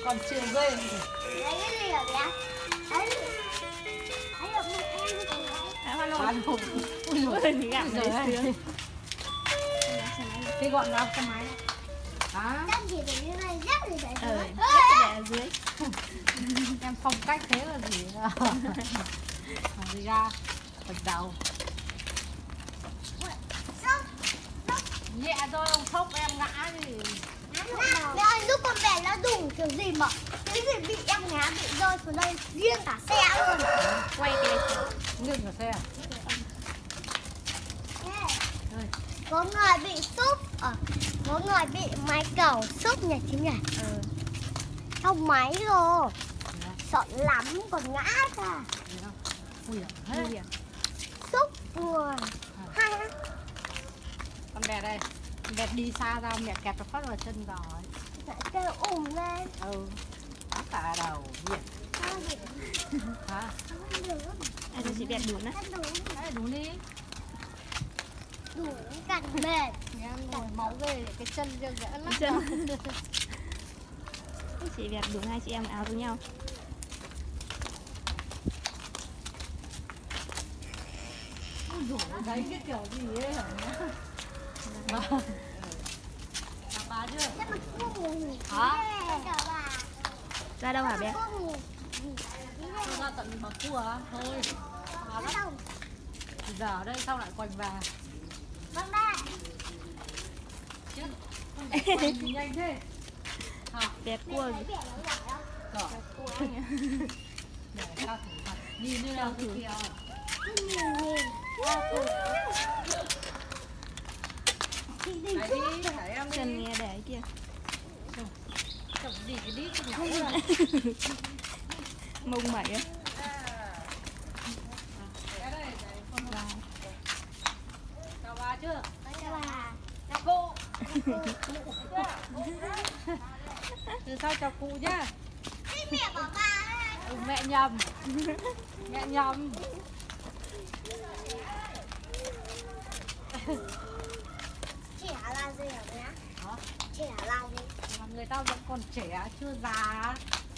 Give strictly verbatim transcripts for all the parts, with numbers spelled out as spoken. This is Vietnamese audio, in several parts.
Còn chiều ghê. Lấy cái gì ở đấy? Đấy. Đấy là một em của Đấy, hoa nồi. Ui dồi ôi, Gạo rồi đấy. cái gọn vào cái máy. Đó. Chắc gì để như này, chắc gì để Ờ, dưới. để ở dưới. Em phong cách thế là gì? Đi ra bật đầu. Nhẹ thôi, ông sốc em ngã gì. Mẹ ơi, lúc con bé nó dùng kiểu gì mà cái gì bị em ngã bị rơi xuống đây riêng cả xe luôn. Quay cái Nghiêng cả xe. Có người bị súp ở có người bị máy cầu súp nhỉ chứ nhỉ? Ừ. Trong máy rồi. Sợ lắm còn ngã ra. Ui Nguy hiểm. Súp người. Hay á. Con bé đây. Con bé đi xa ra mẹ kẹp nó phát vào chân rồi. Lại kêu ủng lên. Ừ. Đó cả đầu. Nhiệt. Hả? À, tôi chỉ đẹp đủ nữa. Đấy, đủ đi. Đủ cạnh mệt. Em nổi máu về cái chân chưa dễ lắm. Chân. Chỉ đẹp đủ hai chị em áo với nhau. Rủ đấy cái kiểu gì ấy hả? Bà, bà chưa? Chắc mà không. Hả? Bà. Ra đâu hả bé? Tôi ra tận bà cua hả? Thôi. Bà lắm. Giờ ở đây sao lại quanh về? Vâng ba. Chứ quanh gì nhanh thế? Hả? Đẹp cua gì? Cỏ. Để sao thử mặt. Nhìn như nào thử kìa. Đấy đi, để em đi. Chân nghe để kia. Chồng đi cái đi cái nhỏ rồi. Mông mẩy á. Chào bà chưa? Chào bà. Chào cô. Từ sau chào cụ nhá. Mẹ bảo bà. Ừ, mẹ nhầm. Mẹ nhầm. Trẻ là gì hả bé? Hả? Trẻ là gì? Mà người ta vẫn còn trẻ chưa già.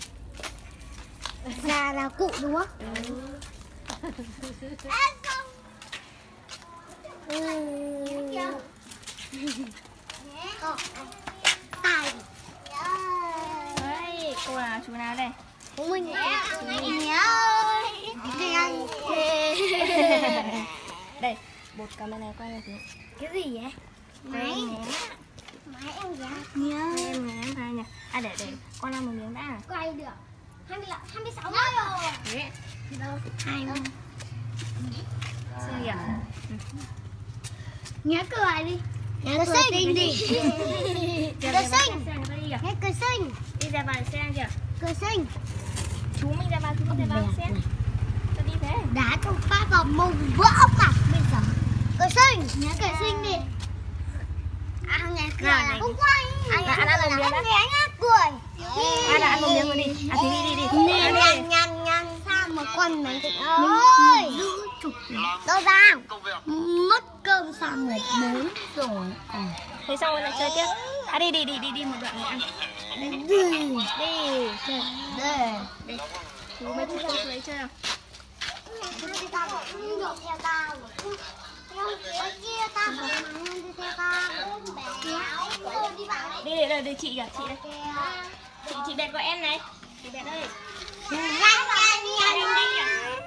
Già là cụ đúng không? Ừ. Ê không. Ừ. Ờ, tài. Đấy, cô nào chú nào đây? Chúng mình mình ơi. Đen. Đây, bột camera quay này tí. Cái gì vậy? Máy. Máy em giá. Nhớ. Em nhé ra nhỉ. À để để con ăn một miếng đã. Quay được. hai mươi lăm, hai mươi sáu rồi. Đấy. Đâu? Hai không? Sao nhỉ? Nhớ cười đi. Nhớ cười xinh đi. Cười xinh. Nhớ cười xinh. Đi ra bàn xe kìa. Cười xinh. Chú mình ra bàn, chú mình ra bàn xe. Sao đi thế? Đá trong phát vào mông vỡ mặt bây giờ. Cười xinh. Nhớ cười xinh đi. À nhớ cười là không quay. Anh ăn ăn một miếng đã. Nhớ nhá cười. Ăn ăn một miếng rồi đi. À thì đi đi đi. Nhăn nhăn nhăn nhăn sao mà con mày tịnh ơi. Đâu ra? Mất cơm xong rồi đến rồi. Thế xong rồi lại chơi tiếp. À đi đi đi đi đi một đoạn nữa ăn. Đi. Đi. Đi. Đi. Chú mấy chú chơi lấy chơi nào? Đi tao bảo đi được theo tao. Theo phía kia tao bảo mà đi theo tao. Đi để đây đây chị kìa, chị đây. Chị chị Bẹt gọi em này. Chị Bẹt ơi. Nhanh nhanh nhanh.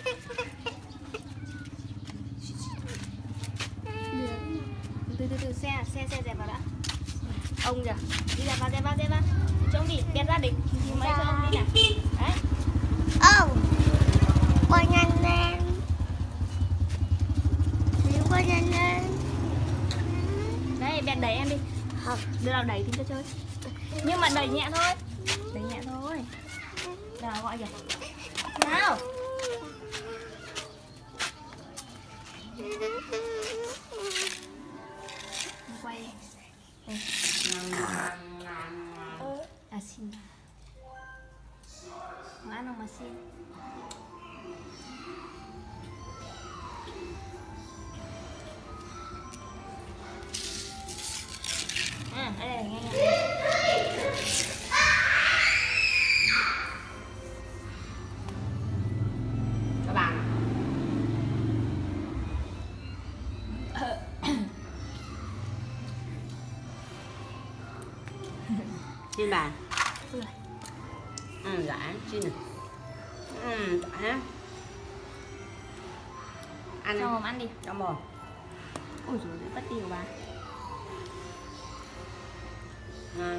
Từ từ từ xe xe xe dẹp vào đã. Ông kìa, đi dẹp vào dẹp vào dẹp vào. Cho ông đi, Bẹt ra đỉnh thì mấy cho ông đi nào. Đấy. Ông. Quay nhanh lên. Đi quay nhanh lên. Đấy, Bẹt đẩy em đi. Không, đưa nào đẩy thì cho chơi. Nhưng mà đẩy nhẹ thôi. Đẩy nhẹ thôi. Nào gọi kìa. Nào. Quay. Đây. À xin. Má nó mà xin. À, đây này, nghe nghe. Xin bà. Ui. Ừ, dạ, xin nè. Ừ, hả? Ăn Cho đi. mồm ăn đi. Cho mồm. Ui dồi ôi, bất tiêu bà. Ừ,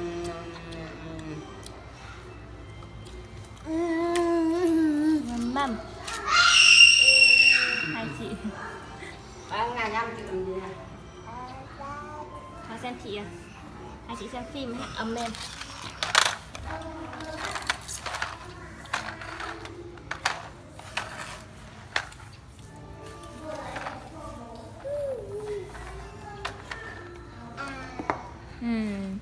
Mầm mầm. Hai chị. ba ngày năm chị làm gì hả? Cho xem chị à. Hai chị xem phim hãy ấm lên. Hmm.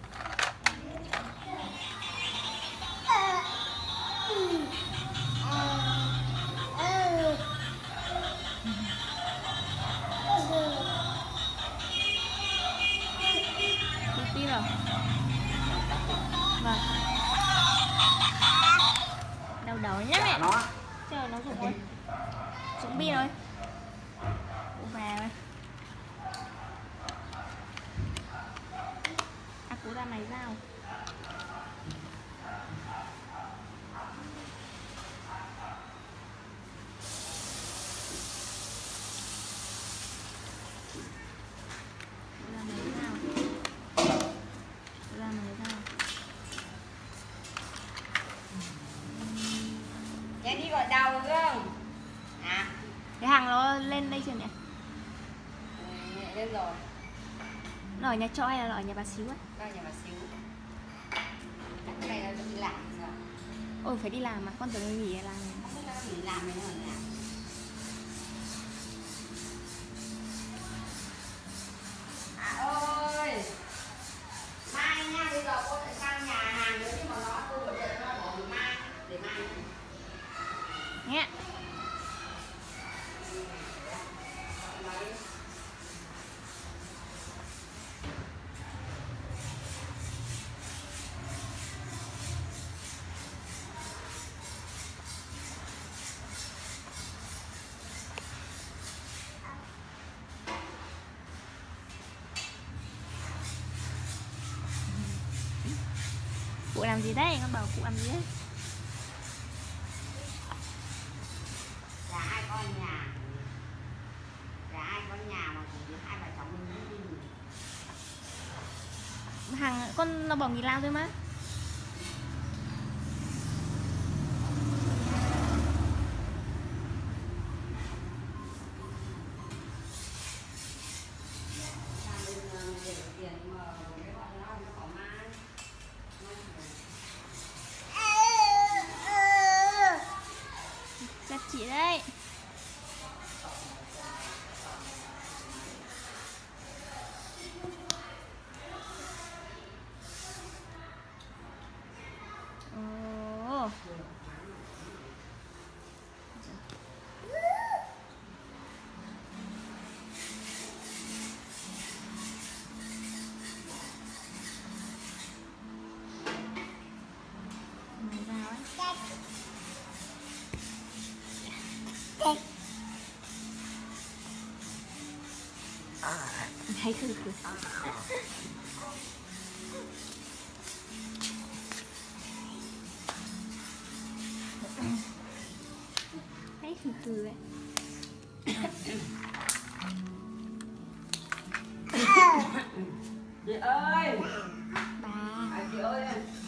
Tí rồi. Vâng. Đau đầu nhá mẹ. Nó. Trời nó rụng rồi. Rụng bi rồi. Ủa về rồi. À cú ra mày dao. Nhà đi gọi đầu không? À, Cái hàng nó lên đây chưa nhỉ? nhẹ lên rồi. Nó ở nhà trọ hay là nó ở nhà bà Xíu á? Đây nhà bà Xíu. Cái này là đi làm rồi. Ôi phải đi làm mà, con tưởng nó nghỉ làm. Không biết nó nghỉ làm hay nó ở nhà. À ơi, mai nha, bây giờ cô lại sang nhà hàng nữa nhưng mà nó cô gọi điện nó bỏ mai để mai. Nghe. Cụ làm gì đấy? Con bảo cụ làm gì đấy? Là ai có nhà, là ai có nhà mà chỉ biết hai vợ chồng mình đi. Hàng con nó bỏ nghỉ lao thôi mà. Chặt chị đấy. Ồ. Mày vào ấy. Thấy khử khử. Thấy khử khử ấy. Chị ơi, Bà. à, chị ơi.